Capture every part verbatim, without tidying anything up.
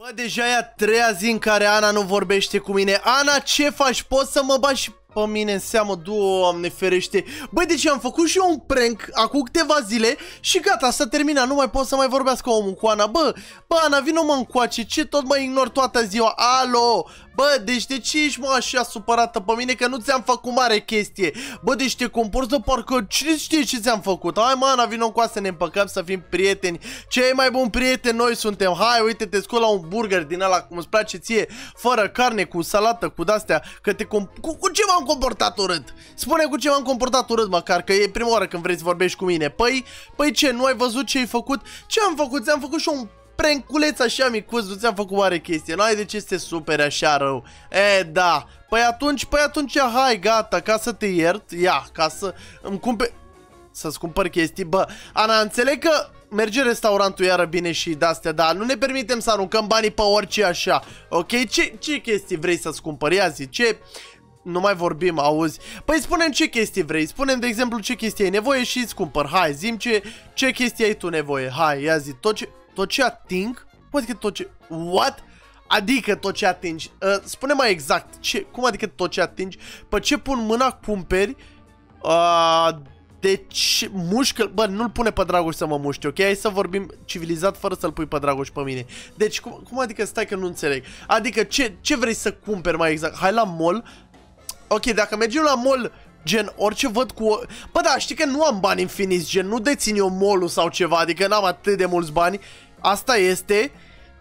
Bă, deja e a treia zi în care Ana nu vorbește cu mine. Ana, ce faci? Poți să mă bagi și pe mine în seamă? Doamne ferește. Băi, deci am făcut și eu un prank acum câteva zile și gata, s-a terminat. Nu mai pot să mai vorbească omul cu Ana. Bă, bă, Ana, vină mă încoace. Ce tot mă ignor toată ziua? Alo! Bă, deci de ce ești mă așa supărată pe mine că nu ți-am făcut mare chestie? Bă, deci te comporți de parcă cine știe ce ți-am făcut? Hai mă, Ana, vină încoace să ne împăcăm, să fim prieteni. Cei mai buni prieteni noi suntem. Hai, uite, te scol la un burger din ăla cum îți place ție, fără carne, cu salată, cu de-astea, că te com cu, cu ce m-am comportat urât? Spune cu ce m-am comportat urât măcar, că e prima oară când vrei să vorbești cu mine. Păi, păi ce, nu ai văzut ce ai făcut? Ce am făcut? Ți-am făcut și un pranculeț așa micuț, nu ți-am făcut mare chestie. N-ai de ce să te superi așa rău. E, da. Păi atunci, păi atunci, hai, gata, ca să te iert, ia, ca să îmi cumperi, să-ți cumpăr chestii. Bă, Ana, înțeleg că merge restaurantul iară bine și de-astea, dar nu ne permitem să aruncăm banii pe orice așa, ok? Ce, ce chestii vrei să-ți cumpări? Ia zi, ce... Nu mai vorbim, auzi? Păi spune-mi ce chestii vrei, spune-mi de exemplu ce chestii ai nevoie și îți cumpăr. Hai, zi-mi ce, ce chestii ai tu nevoie. Hai, ia zi, tot ce, tot ce ating? Poate că tot ce... What? Adică tot ce atingi? Uh, spune mai exact, ce, cum adică tot ce atingi? Pe ce pun mâna cumperi? Uh, deci, mușcă... Bă, nu-l pune pe Dragoș să mă muște, ok? Hai să vorbim civilizat fără să-l pui pe Dragoș pe mine. Deci, cum, cum adică stai că nu înțeleg? Adică, ce, ce vrei să cumperi mai exact? Hai la mall? Ok, dacă mergem la mall, gen, orice văd cu... Bă, da, știi că nu am bani infiniți, gen, nu dețin eu mall-ul sau ceva, adică n-am atât de mulți bani. Asta este...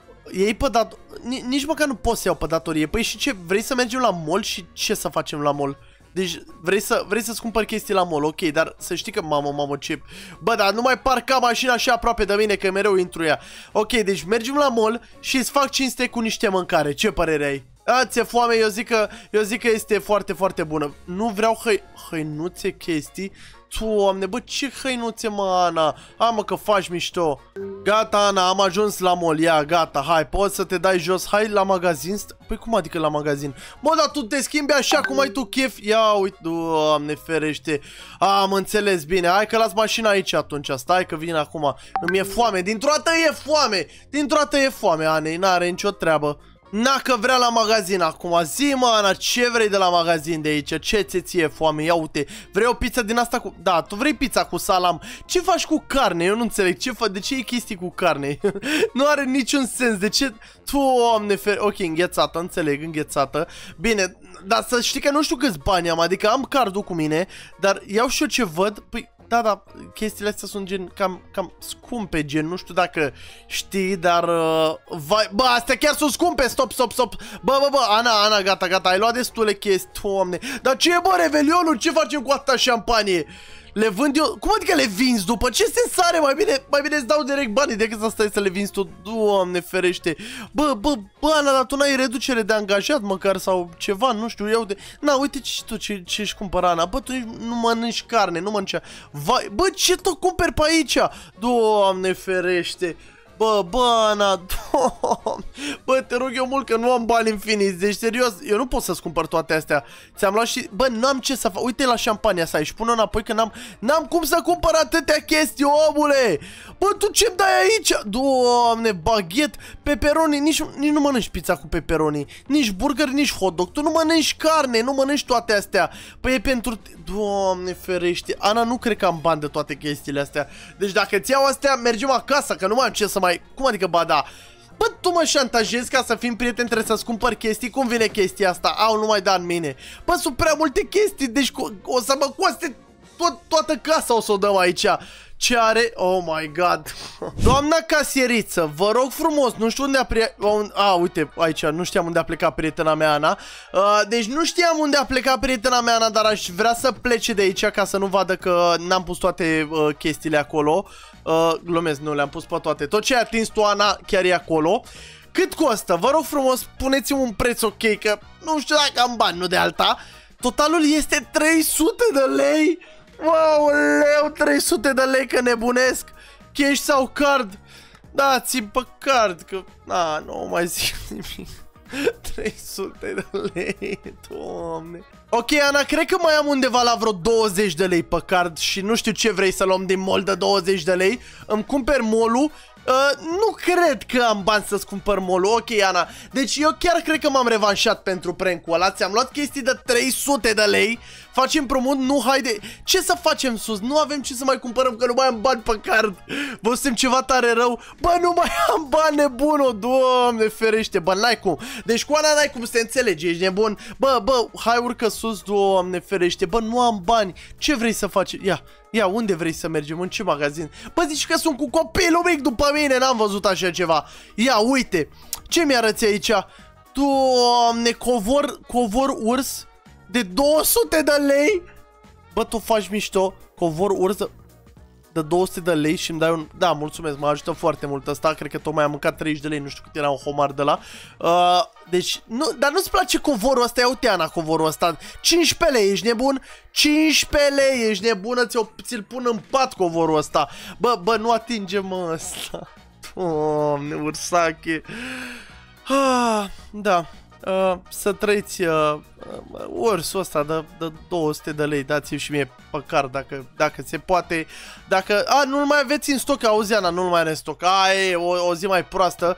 Ei pe dat... Nici măcar nu pot să iau pe datorie. Păi și ce? Vrei să mergem la mall și ce să facem la mall? Deci vrei să vrei să-ți cumpări chestii la mall, ok, dar să știi că mamă, mamă, ce... Bă, dar nu mai parca mașina așa aproape de mine că mereu intru ea. Ok, deci mergem la mall și îți fac cinste cu niște mâncare. Ce părere ai? A, ți-e foame? Eu zic că, eu zic că este foarte, foarte bună. Nu vreau hăi... hăinuțe chestii. Doamne, bă, ce hăinuțe, mă, Ana? Hai, mă, că faci mișto. Gata, Ana, am ajuns la mall. Ia, gata, hai, poți să te dai jos. Hai la magazin. Păi cum adică la magazin? Bă, dar tu te schimbi așa cum ai tu chef. Ia, uite, Doamne ferește. Am înțeles bine. Hai că las mașina aici atunci. Stai că vin acum. Îmi e foame. Dintr-o dată e foame. Dintr-o dată e foame, Anei. N-are nicio treabă. Na, că vrea la magazin acum. Zi, mă, Ana, ce vrei de la magazin de aici? Ce ți ție foame? Ia uite. Vrei o pizza din asta cu... Da, tu vrei pizza cu salam. Ce faci cu carne? Eu nu înțeleg. Ce fa... De ce e chestii cu carne? Nu are niciun sens. De ce... Doamne fer... Ok, înghețată, înțeleg, înghețată. Bine, dar să știi că nu știu câți bani am. Adică am cardul cu mine, dar iau și eu ce văd. Păi... Da, da, chestiile astea sunt gen cam, cam scumpe, gen, nu știu dacă știi, dar... Uh, vai, bă, astea chiar sunt scumpe, stop, stop, stop. Bă, bă, bă, Ana, Ana, gata, gata, ai luat destule chestii, Doamne. Dar ce e, bă, Revelionul? Ce facem cu atâta șampanie? Le vând eu... Cum adică le vinzi după? Ce sens are? Mai bine, mai bine îți dau direct banii decât să stai să le vinzi tu. Doamne ferește. Bă, bă, bă, Ana, dar tu n-ai reducere de angajat măcar sau ceva, nu știu, iau de... Na, uite și tu ce, ce-și cumpără, Ana. Bă, tu nu mănânci carne, nu mănânci... Vai, bă, ce tot cumperi pe aici? Doamne ferește. Bă, bă, Ana, Doamne. Bă, te rog eu mult că nu am bani infiniți. Deci, serios, eu nu pot să-ți cumpăr toate astea. Ți-am luat și... Bă, n-am ce să fac. Uite la șampania asta și pune-o înapoi că n-am... N-am cum să cumpăr atâtea chestii, omule. Bă, tu ce-mi dai aici? Doamne, baghet, pepperoni. Nici, nici nu mănânci pizza cu pepperoni. Nici burger, nici hot dog. Tu nu mănânci carne, nu mănânci toate astea. Păi e pentru... Doamne ferește. Ana, nu cred că am bani de toate chestiile astea. Deci dacă ți iau astea, mergem acasă, că nu mai am ce să mai... Cum adică, ba da? Bă, tu mă șantajezi ca să fim prieteni, trebuie să-ți cumpăr chestii. Cum vine chestia asta? Au, nu mai da în mine. Bă, sunt prea multe chestii, deci o să mă coste tot, toată casa o să o dăm aici. Ce are? Oh my god. Doamna casieriță, vă rog frumos, nu știu unde a plecat... A, uite, aici, nu știam unde a plecat prietena mea, Ana. uh, Deci nu știam unde a plecat prietena mea, Ana, dar aș vrea să plece de aici ca să nu vadă că n-am pus toate uh, chestiile acolo. uh, Glumesc, nu le-am pus pe toate. Tot ce ai atins tu, Ana, chiar e acolo. Cât costă? Vă rog frumos, puneți-mi un preț ok, că nu știu dacă am bani, nu de alta. Totalul este trei sute de lei. Wow, leu, trei sute de lei, că nebunesc. Cash sau card? Dați-mi pe card, că... A, nu mai zic nimic. trei sute de lei, Doamne. Ok, Ana, cred că mai am undeva la vreo douăzeci de lei pe card și nu știu ce vrei să luăm din mall de douăzeci de lei. Îmi cumperi mall-ul Uh, nu cred că am bani să-ți cumpăr molul. Ok, Ana. Deci eu chiar cred că m-am revanșat pentru prank-ul ăla. Ți-am luat chestii de trei sute de lei. Facem împrumut, nu, haide. Ce să facem sus? Nu avem ce să mai cumpărăm, că nu mai am bani pe card. Vă suntem ceva tare rău. Bă, nu mai am bani, nebun, o, Doamne ferește. Bă, n-ai cum. Deci cu Ana n-ai cum să te înțelegi, ești nebun. Bă, bă, hai urcă sus, Doamne ferește. Bă, nu am bani. Ce vrei să faci? Ia, ia, unde vrei să mergem? În ce magazin? Bă, zici că sunt cu copilul mic după mine. N-am văzut așa ceva. Ia, uite. Ce mi-arăți aici? Doamne, covor, covor urs de două sute de lei? Bă, tu faci mișto. Covor urs de, de două sute de lei și îmi dai un... Da, mulțumesc, mă ajută foarte mult ăsta. Cred că tocmai am mâncat treizeci de lei. Nu știu cât era un homar de la. Uh, deci, nu, dar nu-ți place covorul ăsta? Ia uite, Ana, covorul ăsta. cincisprezece lei, ești nebun? cincisprezece lei, ești nebună? Ți-l pun în pat covorul ăsta. Bă, bă, nu atinge-mă ăsta. Doamne, ursache. Ah, da. Uh, să trăiți uh, uh, ursul ăsta de, de două sute de lei. Dați-mi și mie pe card dacă, dacă se poate. Dacă... A, nu-l mai aveți în stoc, auzi, Ana, nu-l mai are în stoc. A, e, o, o zi mai proastă.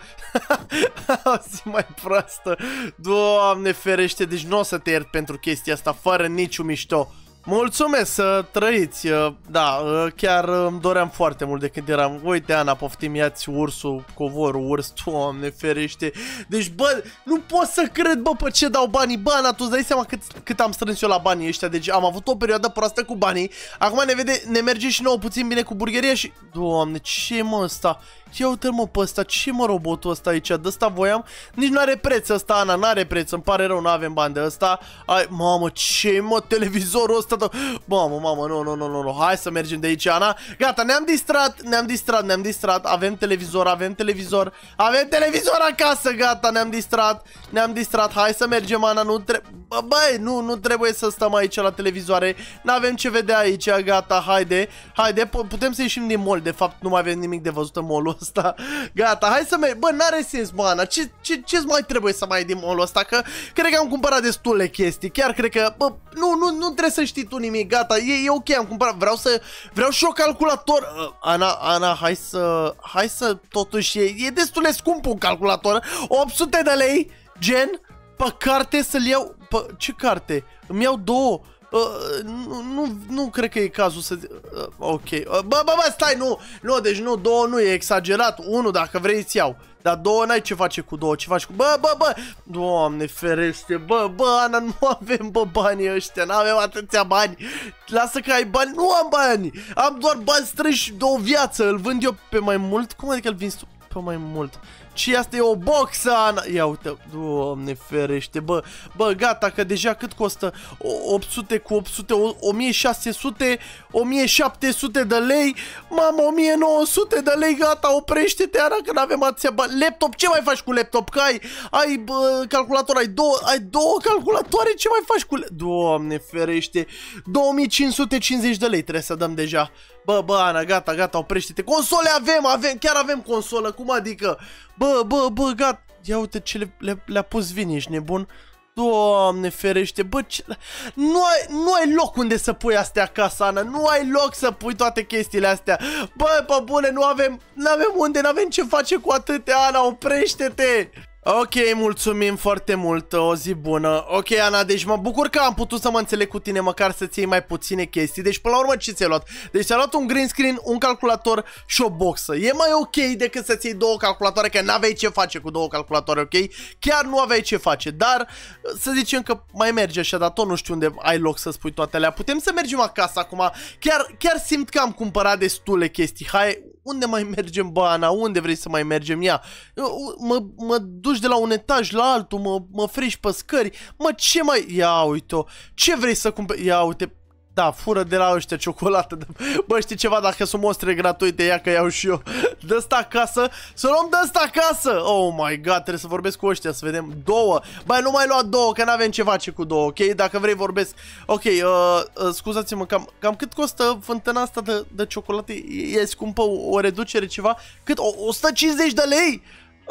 O zi mai proastă. Doamne ferește, deci nu o să te iert pentru chestia asta, fără niciun mișto. Mulțumesc, să trăiți. Da, chiar îmi doream foarte mult de când eram. Uite, Ana, poftim, ia-ți ursul, covorul, urs, Doamne ferește. Deci, bă, nu pot să cred, bă, pe ce dau banii. Bă, Ana, tu îți dai seama cât, cât am strâns eu la banii ăștia. Deci am avut o perioadă proastă cu banii. Acum ne vede, ne merge și nouă puțin bine cu burgeria și... Doamne, ce mă ăsta? Ia uite mă pe ăsta, ce mă robotul ăsta aici? De ăsta voiam? Nici nu are preț ăsta, Ana, n-are preț, îmi pare rău, nu avem bani de ăsta. Ai, mamă, ce mă, televizorul ăsta? Mamă, mamă, nu, nu, nu, nu, nu, hai să mergem de aici, Ana. Gata, ne-am distrat, ne-am distrat, ne-am distrat, avem televizor, avem televizor, avem televizor acasă, gata, ne-am distrat, ne-am distrat, hai să mergem, Ana, nu trebuie, băi, nu, nu trebuie să stăm aici la televizoare, n-avem ce vedea aici, gata, haide, haide, putem să ieșim din mall, de fapt nu mai avem nimic de văzut în mall-ul ăsta. Gata, hai să mergem. Bă, n-are sens, mă, Ana. Ce, ce, ce-ți mai trebuie să mai ai din mall-ul ăsta? Că cred că am cumpărat destule chestii. Chiar cred că, bă, nu, nu, nu trebuie să știi tu nimic. Gata, e, e ok, am cumpărat. Vreau să, vreau și o calculator. Uh, Ana, Ana, hai să, hai să, totuși, e, e destul de scump un calculator. opt sute de lei, gen, pe carte să-l iau. Pe, ce carte? Îmi iau două. Uh, nu, nu, nu cred că e cazul să... Uh, ok. Uh, bă, bă, bă, stai, nu. Nu, deci nu, două nu, e exagerat. Unu, dacă vrei, îți iau. Dar două n-ai ce face cu două, ce faci cu... Bă, bă, bă! Doamne ferește, bă, bă, Ana, nu avem, bă, banii ăștia, n-avem atâția bani. Lasă că ai bani, nu am bani. Am doar bani strânși de o viață, îl vând eu pe mai mult. Cum adică îl vinzi tu pe mai mult? Și asta e o boxă, Ana. Ia uite, Doamne ferește, bă, bă, gata, că deja cât costă? opt sute cu opt sute, o mie șase sute, o mie șapte sute de lei, mamă, o mie nouă sute de lei, gata, oprește-te, Ana, că n-avem atâția bani. Laptop, ce mai faci cu laptop? Că ai, ai, bă, calculator, ai două, ai două calculatoare, ce mai faci cu... Doamne ferește, două mii cinci sute cincizeci de lei trebuie să dăm deja. Bă, bă, Ana, gata, gata, oprește-te. Console avem, avem, chiar avem consolă, cum adică? Bă, bă, bă, gata. Ia uite ce le-a le, le pus Vini, ești nebun? Doamne ferește, bă, ce... Nu ai, nu ai loc unde să pui astea acasă, Ana. Nu ai loc să pui toate chestiile astea. Bă, pe bune, nu avem, nu avem unde, nu avem ce face cu atâtea, Ana, oprește-te. Ok, mulțumim foarte mult, o zi bună. Ok, Ana, deci mă bucur că am putut să mă înțeleg cu tine, măcar să-ți iei mai puține chestii. Deci până la urmă ce ți-ai luat? Deci ți-ai luat un green screen, un calculator și o boxă. E mai ok decât să-ți iei două calculatoare, că n-aveai ce face cu două calculatoare, ok? Chiar nu aveai ce face, dar să zicem că mai merge așa, dar tot nu știu unde ai loc să spui toate alea. Putem să mergem acasă acum. Chiar, chiar simt că am cumpărat destule chestii. Hai, unde mai mergem, bă, Ana? Unde vrei să mai mergem? Ia, mă, mă duci de la un etaj la altul, mă, mă friși pe scări. Mă, ce mai... Ia uite-o. Ce vrei să cumperi? Ia uite... Da, fură de la ăștia ciocolată. Bă, știi ceva? Dacă sunt monstre gratuite, ia că iau și eu. Dă ăsta acasă. Să luăm de ăsta acasă. Oh my god, trebuie să vorbesc cu ăștia, să vedem. Două. Băi, nu mai lua două, că n-avem ce face cu două, ok? Dacă vrei vorbesc. Ok, uh, uh, scuzați-mă, cam, cam cât costă fântâna asta de, de ciocolată? E, e scumpă, o, o reducere ceva? Cât? O, o sută cincizeci de lei?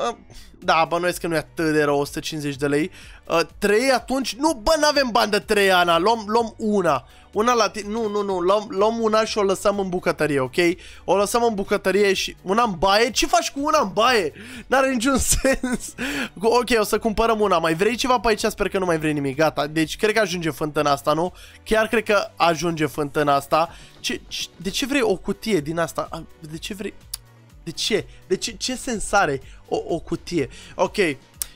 Uh, da, bănuiesc că nu e atât de rău, o sută cincizeci de lei. Uh, trei atunci? Nu, bă, n-avem bani de trei, Ana, luăm, luăm una. Una la tine, nu, nu, nu, luăm, luăm una și o lăsăm în bucătărie, ok? O lăsăm în bucătărie și una în baie? Ce faci cu una în baie? N-are niciun sens. Ok, o să cumpărăm una. Mai vrei ceva pe aici? Sper că nu mai vrei nimic, gata. Deci cred că ajunge fântâna asta, nu? Chiar cred că ajunge fântâna asta. Ce, ce, de ce vrei o cutie din asta? De ce vrei... De ce? De ce, ce sens are o, o cutie? Ok. Uh,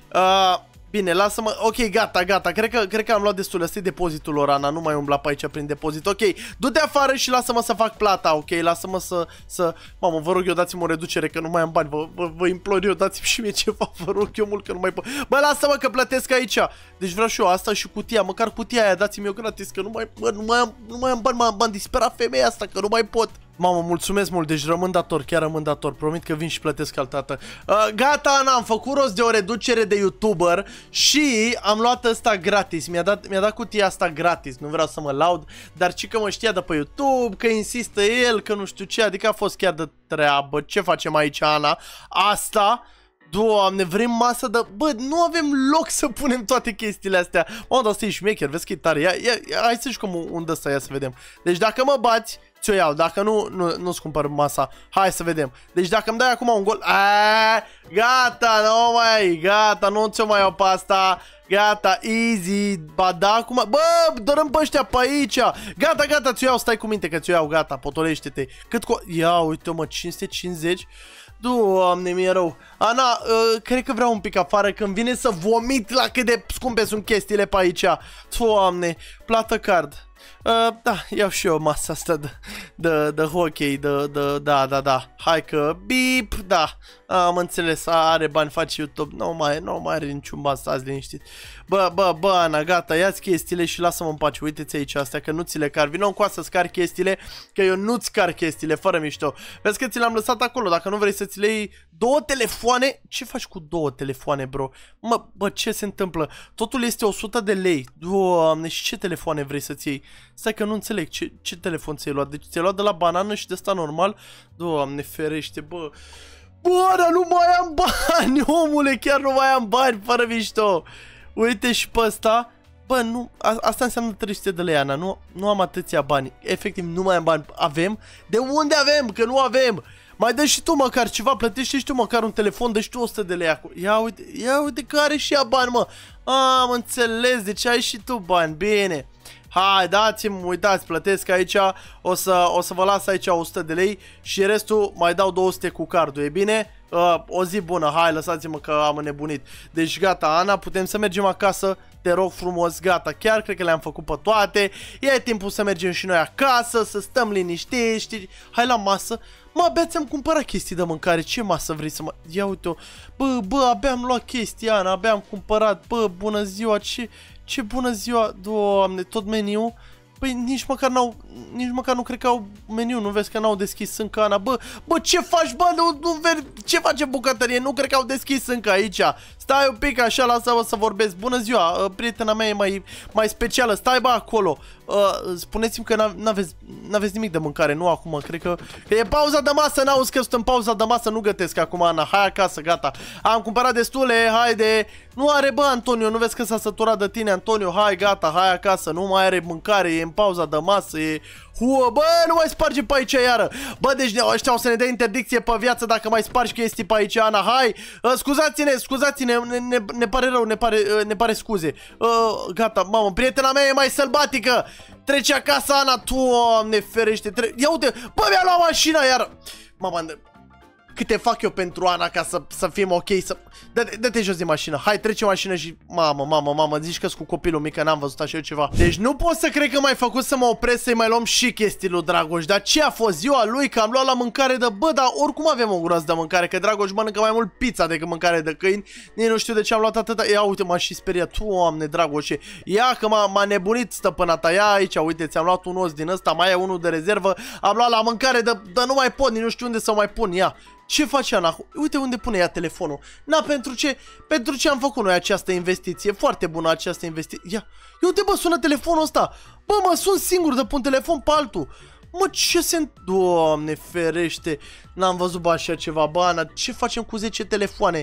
bine, lasă-mă. Ok, gata, gata. Cred că, cred că am luat destul. Ăsta-i depozitul lor, Ana. Nu mai umbla pe aici prin depozit. Ok, du-te afară și lasă-mă să fac plata. Ok, lasă-mă să, să... Mamă, vă rog eu, dați-mi o reducere că nu mai am bani. Vă, vă, vă implor eu, dați-mi și mie ceva. Vă rog eu mult că nu mai pot. Bă, lasă-mă că plătesc aici. Deci vreau și eu asta și cutia. Măcar cutia aia, dați-mi eu gratis că nu mai, bă, nu mai am, nu mai am bani. M-am disperat femeia asta că nu mai pot. Mamă, mulțumesc mult, deci rămân dator, chiar rămân dator, promit că vin și plătesc altă dată. Uh, gata, Ana, am făcut rost de o reducere de YouTuber și am luat ăsta gratis, mi-a dat, mi-a dat cutia asta gratis, nu vreau să mă laud, dar ci că mă știa de pe YouTube, că insistă el, că nu știu ce, adică a fost chiar de treabă. Ce facem aici, Ana? Asta... Doamne, vrem masă de... Bă, nu avem loc să punem toate chestiile astea. Mă, dar asta e șmecher, vezi că e tare. Ia, ia, ia, hai să jucăm unde ăsta, ia să vedem. Deci dacă mă bați, ți-o iau. Dacă nu, nu, nu-ți cumpăr masa. Hai să vedem. Deci dacă îmi dai acum un gol... Aaaa, gata, nu mai, gata, nu ți-o mai iau pe asta. Gata, easy. Ba da, acum... Bă, dărâm pe ăștia pe aici. Gata, gata, ți-o iau, stai cu minte că ți-o iau, gata, potolește-te. Cât cu... Ia, uite mă, cinci sute cincizeci. Doamne, mi-e rău. Ana, uh, cred că vreau un pic afară când vine să vomit la cât de scumpe sunt chestiile pe aici. Doamne, plată card. Uh, da, iau și eu masa asta de, de, de hockey, de, de, da, da, da. Hai că, bip, da. Am înțeles, are bani, face YouTube. Nu mai, nu mai are niciun bani, stați liniștit. Bă, bă, bă, Ana, gata, ia-ți chestiile și lasă-mă în pace. Uite-ți aici astea, că nu ți le car. Vino încoa să-ți car chestiile, că eu nu-ți car chestiile, fără mișto. Vezi că ți le-am lăsat acolo, dacă nu vrei să ți le iei două telefoane. Ce faci cu două telefoane, bro? Mă, bă, ce se întâmplă? Totul este o sută de lei. Doamne, și ce telefoane vrei să-ți iei? Stai că nu înțeleg, ce, ce telefon ți-ai luat? Deci ți-ai luat de la banană și de ăsta normal? Doamne, ferește, bă. Bă, dar nu mai am bani, omule, chiar nu mai am bani, fără mișto. Uite și pe ăsta. Bă, nu, a, asta înseamnă trei sute de lei, Ana, nu, nu am atâția bani. Efectiv, nu mai am bani. Avem? De unde avem? Că nu avem. Mai dă și tu măcar ceva, plătești și tu măcar un telefon, dă și tu o sută de lei acolo. Ia uite, ia uite că are și ea bani, mă. Am înțeles, deci ai și tu bani, bine. Hai, dați-mi, uitați, plătesc aici, o să, o să vă las aici o sută de lei și restul mai dau două sute cu cardul, e bine? Uh, o zi bună, hai, lăsați-mă că am înnebunit. Deci gata, Ana, putem să mergem acasă, te rog frumos, gata, chiar cred că le-am făcut pe toate. E timpul să mergem și noi acasă, să stăm liniștiți, hai la masă. Mă, abia ți-am cumpărat chestii de mâncare, ce masă vrei să mă... Ia uite-o, bă, bă, abia am luat chestii, Ana, abia am cumpărat, bă, bună ziua, ce... Ce bună ziua, Doamne, tot meniu? Păi nici măcar n-au, nici măcar nu cred că au meniu, nu vezi că n-au deschis încă, Ana? Bă, bă, ce faci, bă, nu, nu vezi, ce face bucătărie? Nu cred că au deschis încă aici. Stai un pic așa, lasă-mă să vorbesc. Bună ziua, prietena mea e mai, mai specială, stai bă acolo. Uh, spuneți-mi că n-aveți n-aveți nimic de mâncare, nu acum, cred că... E pauza de masă, n-auzi că sunt în pauza de masă, nu gătesc acum, Ana, hai acasă, gata. Am cumpărat destule, haide. Nu are, bă, Antonio, nu vezi că s-a săturat de tine, Antonio, hai, gata, hai acasă, nu mai are mâncare, e în pauza de masă, e... Huă, bă, nu mai sparge pe aici iară. Bă, deci ăștia o să ne dea interdicție pe viață dacă mai spargi chestii pe aici, Ana, hai. Uh, scuzați-ne, scuzați-ne, ne, ne, ne pare rău, ne pare, uh, ne pare scuze. Uh, gata, mamă, prietena mea e mai sălbatică. Trece acasă, Ana, Doamne ferește. Tre Ia uite, bă, mi-a luat mașina iară. Mamă, câte fac eu pentru Ana ca să, să fim ok, să... Dă-te jos din mașină, hai, trece mașină și... Mamă, mamă, mamă, zici că-s cu copilul mic, că n-am văzut așa ceva. Deci nu pot să cred că m-ai făcut să mă opresc să-i mai luăm și chestii lui Dragoș. Dar ce a fost ziua lui, că am luat la mâncare de... Bă, dar oricum avem o groază de mâncare, că Dragoș mănâncă mai mult pizza decât mâncare de câini. Nici nu știu de ce am luat atâta... Ia uite, m-a și speriat, Doamne, Dragoșe. Ia că m-a nebunit stăpâna ta, ia aici, uite, ți-am luat un os din ăsta, mai e unul de rezervă. Am luat la mâncare de... de nu mai pot, nici nu știu unde să mai pun, ia. Ce face Ana? Uite unde pune ea telefonul. Na, pentru ce? Pentru ce am făcut noi această investiție? Foarte bună această investiție. Ia, ia uite, bă, sună telefonul ăsta. Bă, mă sun singur de pun telefon pe altul. Mă, ce se... Doamne ferește. N-am văzut, bă, așa ceva. Bă, Ana, ce facem cu zece telefoane?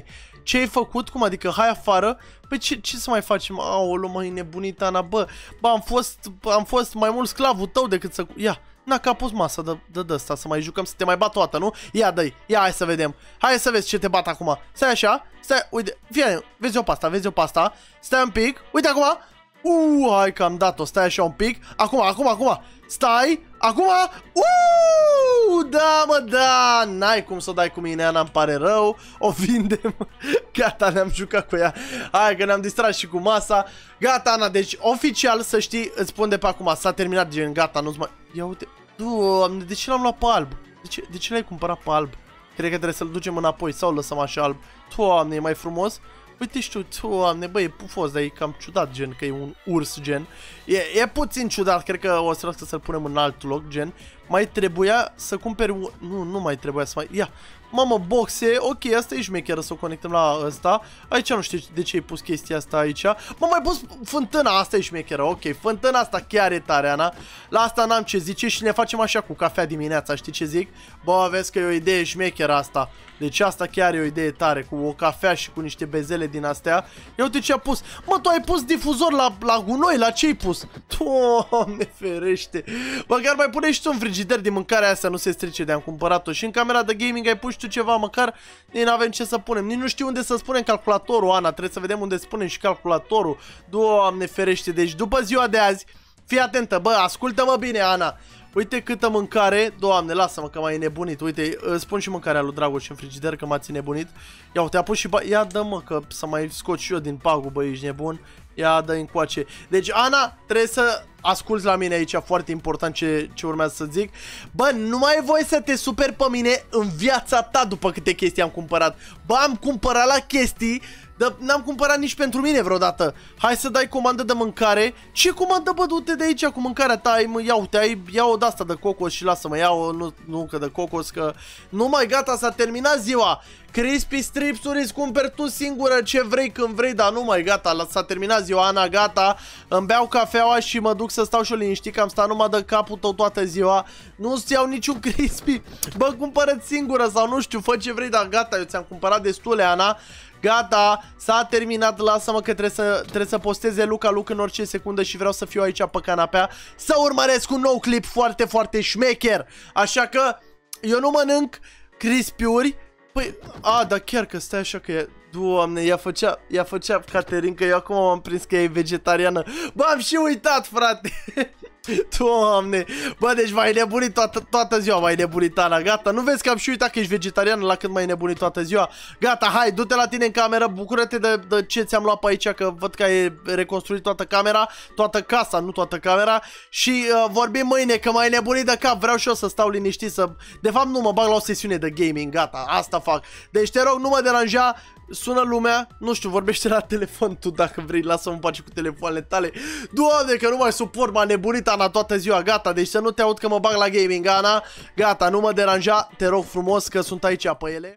Ce ai făcut? Cum adică? Hai afară? Păi ce, ce să mai facem? Aoleu, mă, e nebunit, Ana, bă. Bă, am fost, am fost mai mult sclavul tău decât să... Ia, na, că a pus masa de, de, de asta, să mai jucăm, să te mai bat toată, nu? Ia, dă-i, ia, hai să vedem. Hai să vezi ce te bat acum. Stai așa, stai, uite, fie, vezi o pasta, vezi o pasta. Stai un pic, uite acum. Uuu, hai că am dat-o, stai așa un pic. Acum, acum, acum. Stai, acum. Uuu, da, mă, da. N-ai cum să o dai cu mine, Ana, îmi pare rău. O vindem. Gata, ne-am jucat cu ea. Hai că ne-am distrat și cu masa. Gata, Ana, deci oficial, să știi, îți spun de pe acum, s-a terminat, gen, gata, nu-ți mai... Ia uite, Doamne, de ce l-am luat pe alb? De ce, de ce l-ai cumpărat pe alb? Cred că trebuie să-l ducem înapoi sau lăsăm așa alb. Doamne, e mai frumos? Uite, știu, Doamne, băi, e pufos, dar e cam ciudat, gen, că e un urs, gen. E, e puțin ciudat, cred că o să lasă să-l punem în alt loc, gen. Mai trebuia să cumperi un... Nu, nu mai trebuia să mai... Ia, mamă, boxe, ok, asta e șmecheră să o conectăm la ăsta. Aici nu știu de ce ai pus chestia asta aici. Mă, mai pus fântâna, asta e șmecheră, ok. Fântâna asta chiar e tare, Ana. La asta n-am ce zice și ne facem așa cu cafea dimineața, știi ce zic? Bă, vezi că e o idee șmecheră asta. Deci asta chiar e o idee tare, cu o cafea și cu niște bezele din astea. Ia uite ce a pus. Mă, tu ai pus difuzor la, la gunoi, la ce ai pus? Doamne ferește. Măcar mai pune și tu un frigider din mâncarea asta, nu se strice de am cumpărat-o. Și în camera de gaming ai pus tu ceva, măcar nici n-avem ce să punem. Nici nu știu unde să spunem calculatorul, Ana. Trebuie să vedem unde spunem și calculatorul. Doamne ferește. Deci după ziua de azi, fii atentă, bă, ascultă-mă bine, Ana. Uite câtă mâncare, Doamne, lasă-mă că m-ai nebunit. Uite, îți spun și mâncarea lui Dragoș în frigider, că m-ați nebunit. Ia uite, a pus și ba... Ia dă-mă că să mai scot și eu din pagubă, ești nebun. Ia dă încoace. Deci, Ana, trebuie să asculți la mine aici, foarte important ce, ce urmează să zic. Bă, nu mai ai voie să te superi pe mine în viața ta după câte chestii am cumpărat. Bă, am cumpărat la chestii, dar n-am cumpărat nici pentru mine vreodată. Hai să dai comandă de mâncare. Ce comandă, bă, du-te de aici cu mâncarea ta. Ai, mă, ia uite, ai, ia o de-asta de cocos și lasă-mă, ia-o, nu, nu că de cocos, că... Nu mai, gata, s-a terminat ziua. Crispy Strips-uri îți cumperi tu singură ce vrei când vrei, dar nu mai, gata, s-a terminat ziua, Ana, gata. Îmi beau cafeaua și mă duc să stau și-o liniștit, că am stat numai de capul tău toată ziua. Nu-ți iau niciun crispy. Bă, cumpără-ți singură sau nu știu, fă ce vrei, dar gata, eu ți-am cumpărat destule, Ana. Gata, s-a terminat, lasă-mă că trebuie să, trebuie să posteze Luca Luc în orice secundă și vreau să fiu aici pe canapea să urmăresc un nou clip foarte, foarte șmecher. Așa că eu nu mănânc crispy-uri. Păi, a, dar chiar că stai așa că e... Doamne, ea făcea, ea făcea Caterin, că eu acum m-am prins că e vegetariană. Bă, am și uitat, frate. Doamne. Bă, deci m-ai nebunit toată, toată ziua, m-ai nebunit, Ana, gata. Nu vezi că am și uitat că ești vegetariană la când m-ai nebunit toată ziua? Gata, hai, du-te la tine în cameră, bucură-te de, de ce ți-am luat pe aici, că văd că ai reconstruit toată camera, toată casa, nu toată camera. Și uh, vorbim mâine, că m-ai nebunit de cap, vreau și eu să stau liniștit, să... De fapt nu, mă bag la o sesiune de gaming, gata, asta fac. Deci te rog, nu mă deranja. Sună lumea, nu știu, vorbește la telefon tu dacă vrei, lasă-mă în pace cu telefoanele tale. Doamne, că nu mai suport, m-a nebunit, Ana, toată ziua, gata, deci să nu te aud că mă bag la gaming, Ana. Gata, nu mă deranja, te rog frumos că sunt aici pe ele.